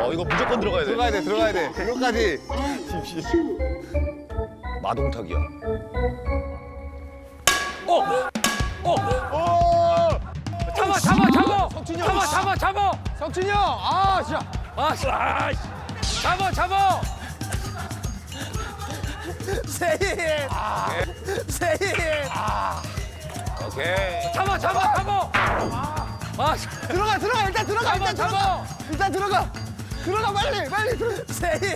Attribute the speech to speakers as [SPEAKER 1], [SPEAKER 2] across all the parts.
[SPEAKER 1] 이거 무조건 들어가야 돼.
[SPEAKER 2] 들어가야 돼. 그거까지.
[SPEAKER 1] 마동탁이야.
[SPEAKER 3] 잡아!
[SPEAKER 2] 석준이 형.
[SPEAKER 3] 잡아!
[SPEAKER 2] 석준이 형. 아, 진짜.
[SPEAKER 3] 잡아!
[SPEAKER 2] 세인. 세인.
[SPEAKER 1] 오케이.
[SPEAKER 3] 잡아!
[SPEAKER 2] 들어가. 일단 들어가.
[SPEAKER 3] 잡아!
[SPEAKER 2] 일단 들어가. 들어가 빨리 들어가. 세인.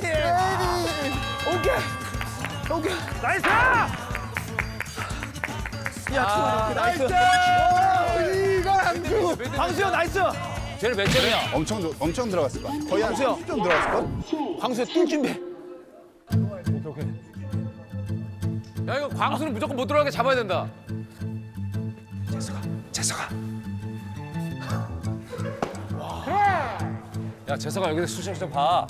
[SPEAKER 2] 오케이.
[SPEAKER 3] 나이스!
[SPEAKER 2] 야, 나이스. 이거 양주.
[SPEAKER 3] 광수형 나이스! 쟤는 몇 점이야?
[SPEAKER 4] 엄청 들어갔을 거야. 거의 한 30점 들어갔을 걸?
[SPEAKER 2] 광수야 뛸 준비.
[SPEAKER 3] 야 이거 광수는 무조건 못 들어가게 잡아야 된다.
[SPEAKER 1] 재석아.
[SPEAKER 3] 야 재석아 여기서 수샷 좀 봐.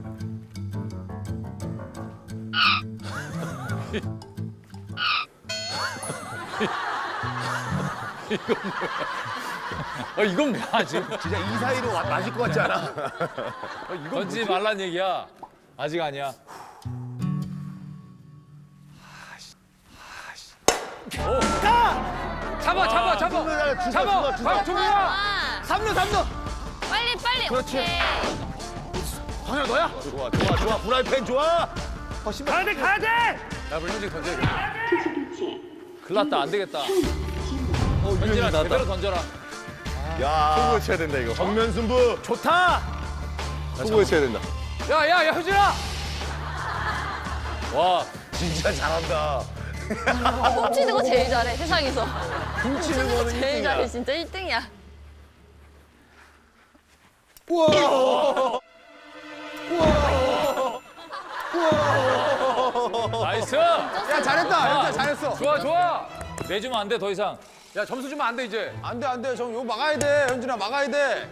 [SPEAKER 3] 이건 뭐야 지금?
[SPEAKER 1] 진짜 이 사이로 맞을 것 같지 않아?
[SPEAKER 3] 던지지 말란 얘기야. 아직 아니야. 잡아! 광종이야!
[SPEAKER 2] 3루.
[SPEAKER 5] 빨리.
[SPEAKER 2] 그렇지.
[SPEAKER 5] 오케이.
[SPEAKER 2] 광야 너야?
[SPEAKER 1] 좋아. 프라이팬 좋아.
[SPEAKER 3] 가야 돼! 야 물문지 던져야겠다. 큰일 났다 안 되겠다. 현진아 제대로 던져라.
[SPEAKER 1] 야.
[SPEAKER 4] 승부 쳐야 된다 이거.
[SPEAKER 1] 정면 승부.
[SPEAKER 2] 좋다.
[SPEAKER 4] 승부 쳐야 된다.
[SPEAKER 3] 야 현진아! 와
[SPEAKER 1] 진짜 잘한다.
[SPEAKER 5] 훔치는 거 제일 잘해, 세상에서.
[SPEAKER 1] 훔치는 거는
[SPEAKER 5] 제일
[SPEAKER 1] 1등이야.
[SPEAKER 5] 잘해, 진짜 1등이야.
[SPEAKER 3] 나이스!
[SPEAKER 2] 야 잘했다. 현주야 잘했어.
[SPEAKER 3] 좋아! 내주면 안 돼 더 이상. 야 점수 주면 안 돼 이제.
[SPEAKER 2] 안돼. 정 이거 막아야 돼. 현준아 막아야 돼.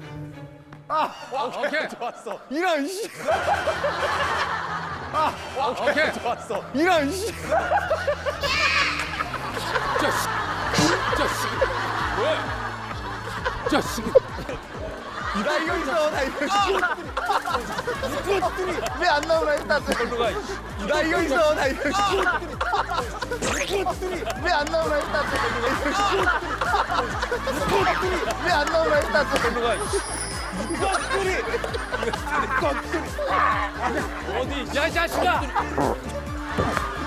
[SPEAKER 3] 오케이.
[SPEAKER 2] 좋았어. 이런 씨.
[SPEAKER 3] 오케이.
[SPEAKER 2] 좋았어. 이런 씨. 나 이거 있어. 이것들이 왜 안 나오나 했다.
[SPEAKER 3] 걸로 가.
[SPEAKER 2] 나 이거 있어. 이것들이 왜 안 나오나 했다. 왜 안 나오나 했다.
[SPEAKER 3] 걸로 가. 어디? 야 이 자식아!